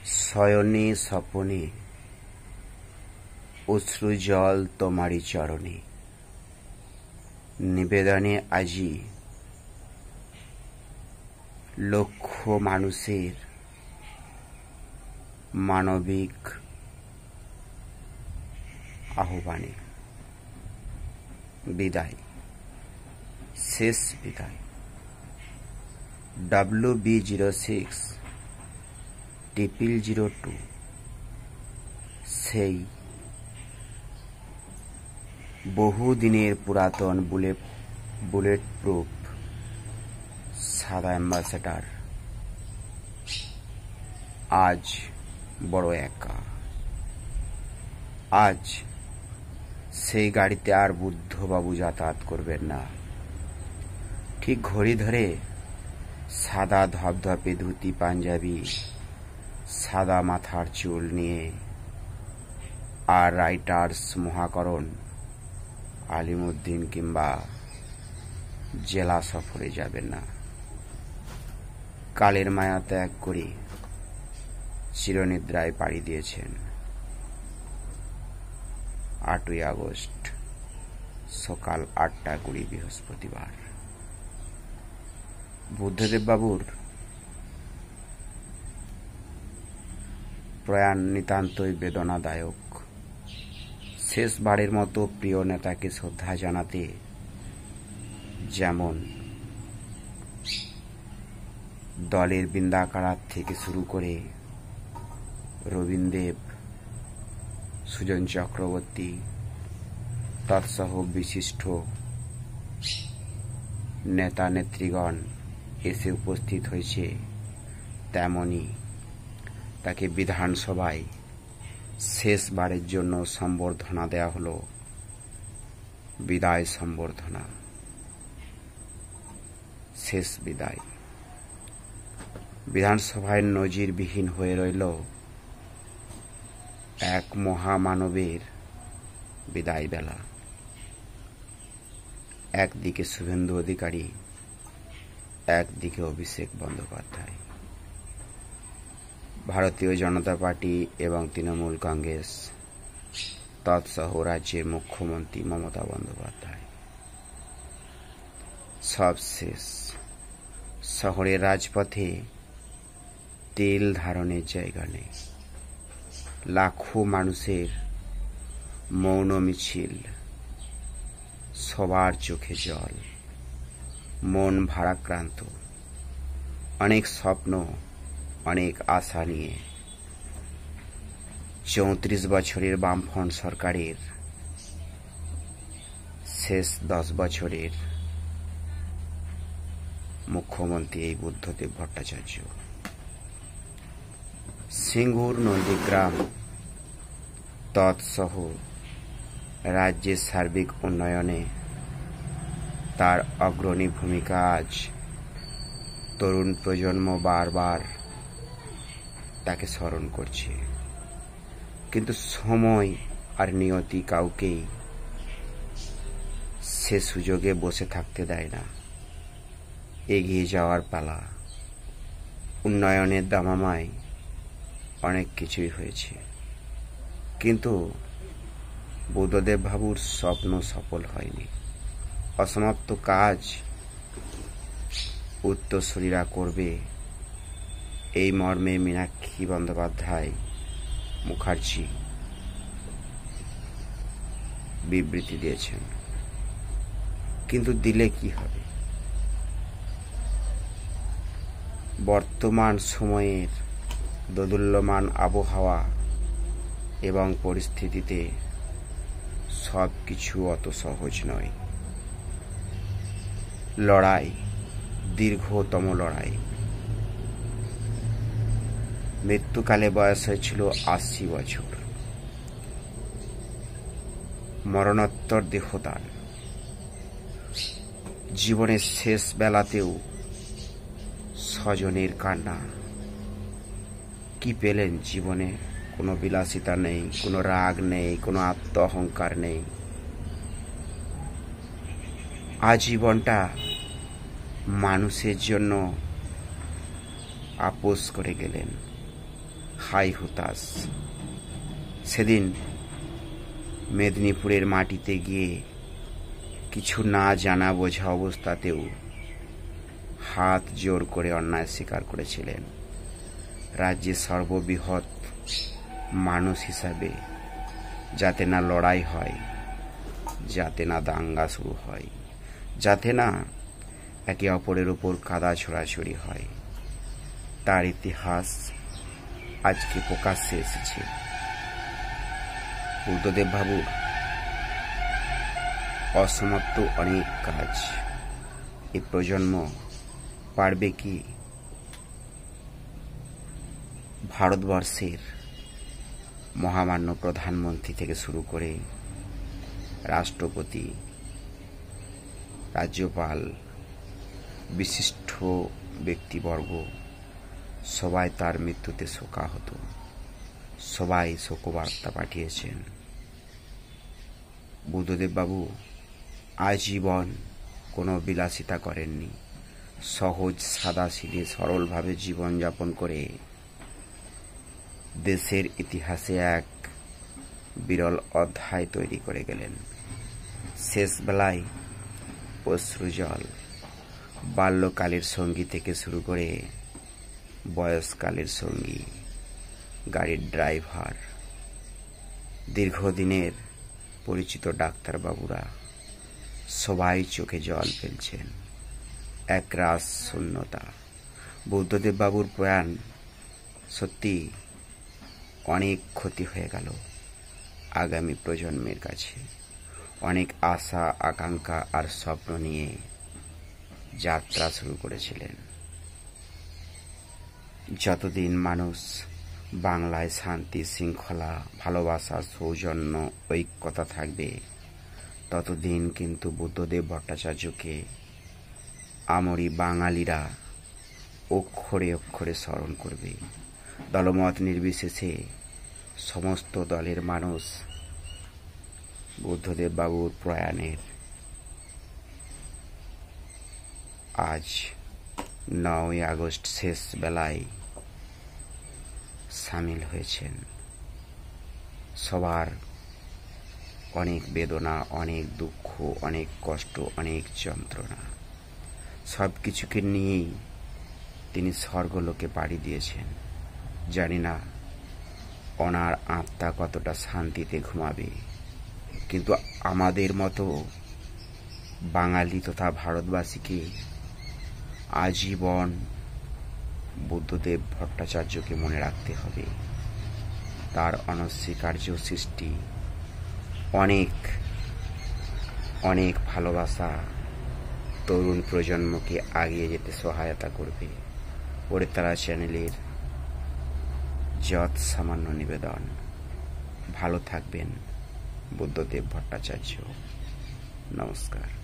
শয়নে স্বপনে অশ্রুজল তোমারি চরণে, নিবেদনে আজি লক্ষ মানুষের মানবিক আহ্বানে বিদায়, শেষ বিদায়। WB06-0002 সেই বহুদিনের পুরাতন বুলেট প্রুফ সাদা অ্যাম্বাসেডর আজ বড় একা। আজ সেই গাড়িতে আর বুদ্ধবাবু যাতায়াত করবেন না। ঠিক ঘড়ি ধরে সাদা ধপধপে ধুতি পাঞ্জাবি, সাদা মাথার চুল নিয়ে আর রাইটার্স মহাকরণ আলিমুদ্দিন কিংবা জেলা সফরে যাবেন না। কালের মায়া ত্যাগ করে চিরনিদ্রায় পাড়ি দিয়েছেন। 8ই আগস্ট সকাল 8:20 বৃহস্পতিবার। বুদ্ধদেব বাবুর প্রয়াণ নিতান্তই বেদনাদায়ক। শেষবারের মতো প্রিয় নেতাকে শ্রদ্ধা জানাতে যেমন দলের বৃন্দাকারাত থেকে শুরু করে রবীন্দ্রদেব, সুজন চক্রবর্তী তৎসহ বিশিষ্ট নেতা নেত্রীগণ এসে উপস্থিত হয়েছে, তেমনি তাকে বিধানসভায় শেষবারের জন্য সম্বর্ধনা দেয়া হলো, বিদায় সম্বর্ধনা, শেষ বিদায়। বিধানসভায় নজিরবিহীন হয়ে রইল এক মহামানবের বিদায় বেলা। একদিকে শুভেন্দু অধিকারী, একদিকে অভিষেক বন্দ্যোপাধ্যায়। ভারতীয় জনতা পার্টি এবং তৃণমূল কংগ্রেস তৎসহ রাজ্যের মুখ্যমন্ত্রী মমতা বন্দ্যোপাধ্যায়। সব শেষ। শহরের রাজপথে তেল ধারণের জায়গা নেই। লাখো মানুষের মৌন মিছিল, সবার চোখে জল, মন ভারাক্রান্ত। অনেক স্বপ্ন, অনেক আশা নিয়ে 34 বছরের বামফ্রন্ট সরকারের শেষ 10 বছরের মুখ্যমন্ত্রী এই বুদ্ধদেব ভট্টাচার্য। সিঙ্গুর, নন্দীগ্রাম তৎসহ রাজ্যের সার্বিক উন্নয়নে তার অগ্রণী ভূমিকা আজ তরুণ প্রজন্ম বারবার তাকে স্মরণ করছে। কিন্তু সময় আর নিয়তি কাউকেই সে সুযোগে বসে থাকতে দেয় না। এগিয়ে যাওয়ার পালা। উন্নয়নের দামামায় অনেক কিছুই হয়েছে, কিন্তু বুদ্ধদেব বাবুর স্বপ্ন সফল হয়নি। অসমাপ্ত কাজ উত্তরসূরিরা করবে, এই মর্মে মীনাক্ষী বন্দ্যোপাধ্যায় মুখার্জি বিবৃতি দিয়েছেন। কিন্তু দিলে কি হবে? বর্তমান সময়ের দোদুল্যমান আবহাওয়া এবং পরিস্থিতিতে সব কিছু অত সহজ নয়। লড়াই, দীর্ঘতম লড়াই। মৃত্যুকালে বয়স হয়েছিল 80 বছর। মরণোত্তর দেহদান। জীবনের শেষ বেলাতেও স্বজনের কান্না। কি পেলেন জীবনে? কোনো বিলাসিতা নেই, কোনো রাগ নেই, কোনো আত্ম অহংকার নেই। আজীবনটা মানুষের জন্য আপোষ করে গেলেন। হাই হুতাশ। সেদিন মেদিনীপুরের মাটিতে গিয়ে কিছু না জানা বোঝা অবস্থাতেও হাত জোর করে অন্যায় স্বীকার করেছিলেন। রাজ্যের সর্ববৃহৎ মানুষ হিসাবে যাতে না লড়াই হয়, যাতে না দাঙ্গা শুরু হয়, যাতে না একে অপরের উপর কাদা ছোড়াছড়ি হয়, তার ইতিহাস আজকে প্রকাশ্যে এসেছে। বুদ্ধদেব বাবুর অসমাপ্ত অনেক কাজ। এই প্রজন্ম পারবে কি ভারতবর্ষের মহামান্য প্রধানমন্ত্রী থেকে শুরু করে রাষ্ট্রপতি, রাজ্যপাল, বিশিষ্ট ব্যক্তিবর্গ সবাই তার মৃত্যুতে শোকাহত। সবাই শোকবার্তা পাঠিয়েছেন। বুদ্ধদেব বাবু আজীবন কোনো বিলাসিতা করেননি। সহজ সাদাসিধে সরলভাবে জীবনযাপন করে দেশের ইতিহাসে এক বিরল অধ্যায় তৈরি করে গেলেন। শেষ বেলায় অশ্রুজল, বাল্যকালের সঙ্গী থেকে শুরু করে বয়সকালের সঙ্গী, গাড়ির ড্রাইভার, দীর্ঘদিনের পরিচিত ডাক্তারবাবুরা সবাই চোখে জল ফেলছেন। একরাশ শূন্যতা। বুদ্ধদেব বাবুর প্রয়াণ সত্যি অনেক ক্ষতি হয়ে গেল আগামী প্রজন্মের কাছে। অনেক আশা, আকাঙ্ক্ষা আর স্বপ্ন নিয়ে যাত্রা শুরু করেছিলেন। যতদিন মানুষ বাংলায় শান্তি, শৃঙ্খলা, ভালোবাসা, সৌজন্য, ঐক্যতা থাকবে, ততদিন কিন্তু বুদ্ধদেব ভট্টাচার্যকে আমরি বাঙালিরা অক্ষরে অক্ষরে স্মরণ করবে। দলমত নির্বিশেষে সমস্ত দলের মানুষ বুদ্ধদেব বাবুর প্রয়াণের আজ 9ই আগস্ট শেষ বেলায় সামিল হয়েছেন। সবার অনেক বেদনা, অনেক দুঃখ, অনেক কষ্ট, অনেক যন্ত্রণা, সব কিছুকে নিয়েই তিনি স্বর্গলোকে পাড়ি দিয়েছেন। জানি না ওনার আত্মা কতটা শান্তিতে ঘুমাবে, কিন্তু আমাদের মতো বাঙালি তথা ভারতবাসীকে আজীবন বুদ্ধদেব ভট্টাচার্যকে মনে রাখতে হবে। তার অনস্বীকার্য সৃষ্টি অনেক অনেক ভালোবাসা তরুণ প্রজন্মকে এগিয়ে যেতে সহায়তা করবে। ওড়তারা চ্যানেলের যৎ সামান্য নিবেদন। ভালো থাকবেন বুদ্ধদেব ভট্টাচার্য। নমস্কার।